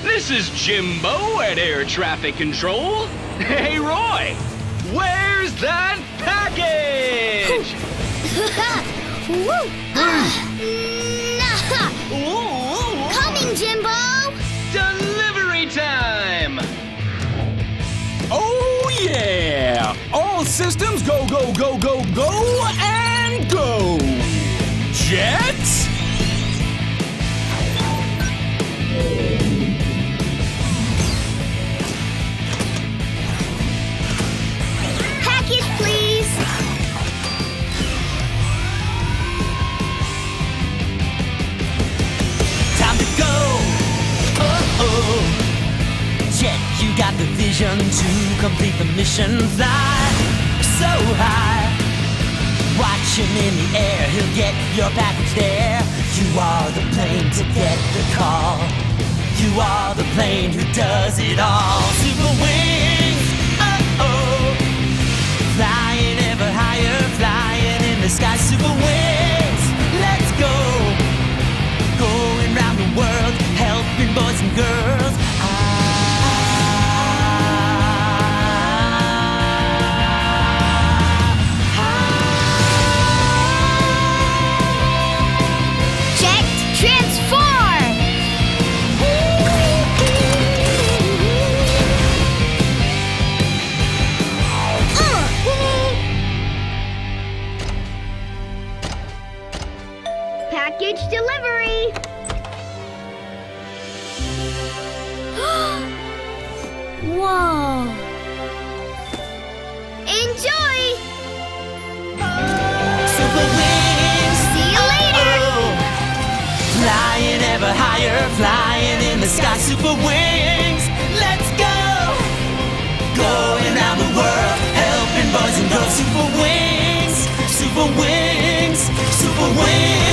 This is Jimbo at Air Traffic Control. Hey, Roy, where's that package? Coming, Jimbo! Delivery time! Oh, yeah! All systems go, go, go, go, go, and go! Jett? Package, please! Time to go! Oh-oh! Jett, you got the vision to complete the mission. Fly so high, watch him in the air, he'll get your package there. You are the plane to get the call. You are the plane who does it all. Super wings, oh-oh, flying ever higher, flying in the sky. Super wings, let's go, going round the world, helping boys and girls. Jett, transform! Package delivery! Whoa! Enjoy! Super wings, See you later! flying ever higher, flying in the sky. Super wings, let's go, going around the world, helping boys and girls. Super wings, super wings, super wings.